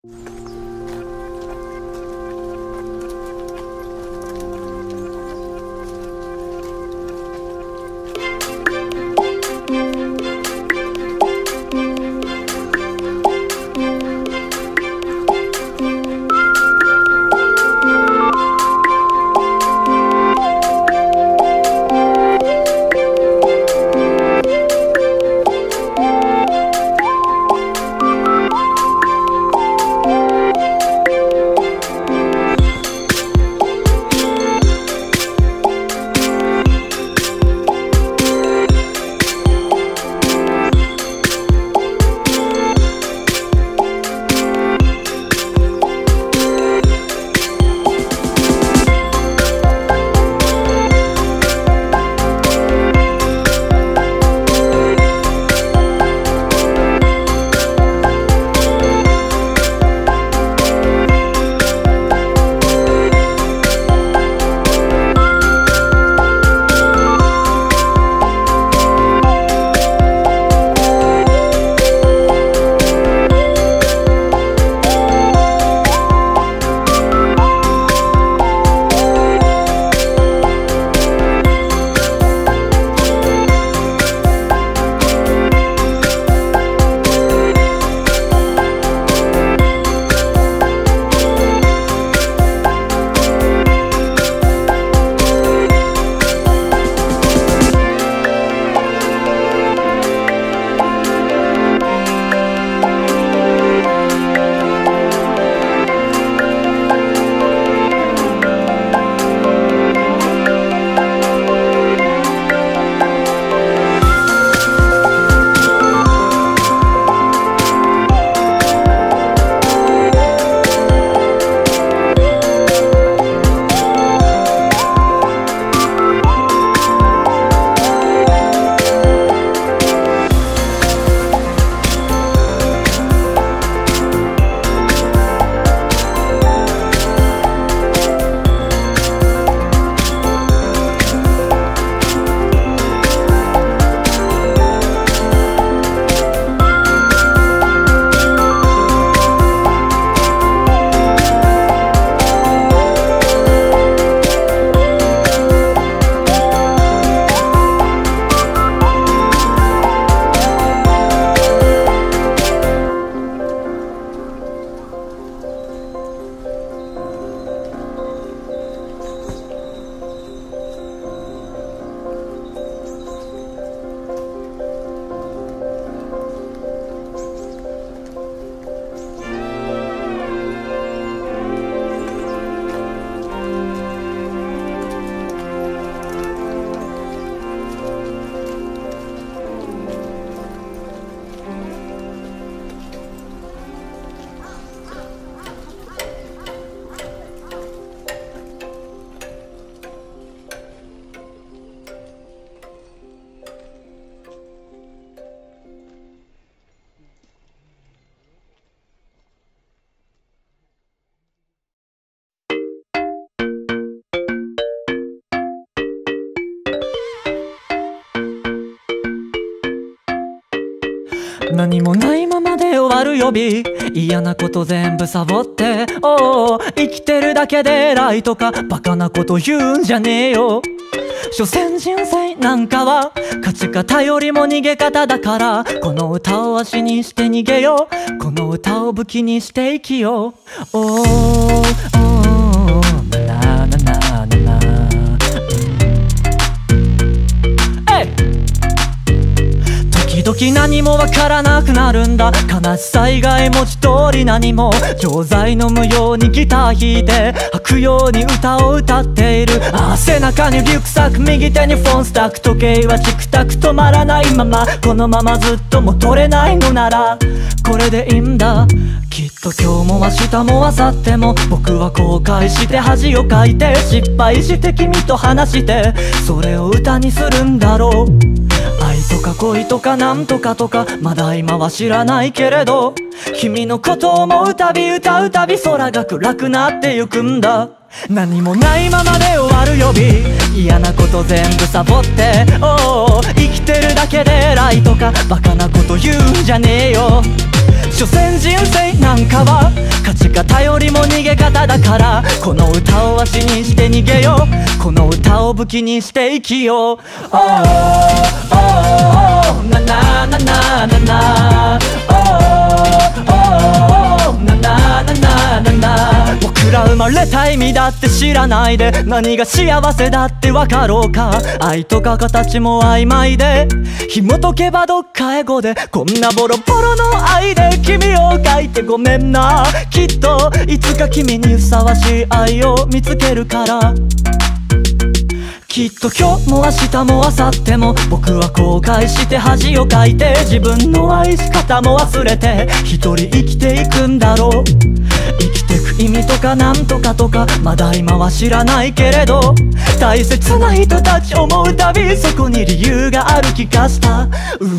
何もないままで終わる予備、嫌なこと全部サボって、生きてるだけで偉いとかバカなこと言うんじゃねえよ。所詮人生なんかは勝ち方よりも逃げ方だから、この歌を足にして逃げよう、この歌を武器にして生きよう。なななななな、時々何もわからなくなるんだ。悲しさ以外文字通り何も。錠剤飲むようにギター弾いて吐くように歌を歌っている。背中にリュックサック、右手にフォンスタック、時計はチクタク止まらないまま、このままずっと戻れないのならこれでいいんだ。きっと今日も明日も明後日も僕は後悔して恥をかいて、失敗して君と話して、それを歌にするんだろう。愛とか恋とかなんとかとかまだ今は知らないけれど、君のことを思うたび歌うたび空が暗くなってゆくんだ。何もないままで終わる予備、嫌なこと全部サボって、生きてるだけで偉いとかバカなこと言うんじゃねえよ。所詮人生なんかはか頼りも逃げ方だから、この歌を足にして逃げよう、この歌を武器にして生きよう。Oh, oh, oh, なななななな Oh, oh, なななななな。僕ら生まれた意味だって知らないで、何が幸せだってわかろうか。愛とか形も曖昧で、紐解けばどっかエゴで、こんなボロボロの愛で君を描いてごめんな。きっといつか君にふさわしい愛を見つけるから。きっと今日も明日も明後日も僕は後悔して恥をかいて、自分の愛し方も忘れて一人生きていくんだろう。生きてく意味とかなんとかとかまだ今は知らないけれど、大切な人たち思うたびそこに理由がある気がした。う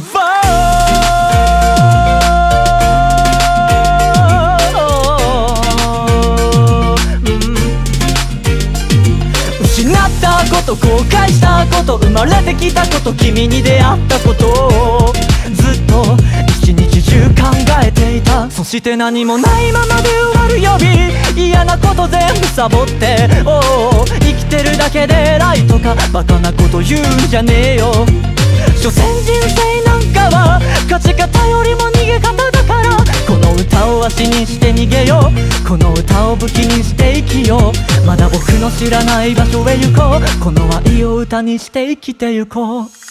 失ったこと後悔したこと、生まれてきたこと、君に出会ったことをずっと一日中考えていた。そして何もないままで終わるより嫌なこと全部サボって、生きてるだけで偉いとかバカなこと言うんじゃねえよ。所詮人生なんかは勝ち方よりも逃げ方だから、この歌を足にして逃げよう、この歌を武器にして生きよう。まだ僕の知らない場所へ行こう、この愛を歌にして生きてゆこう。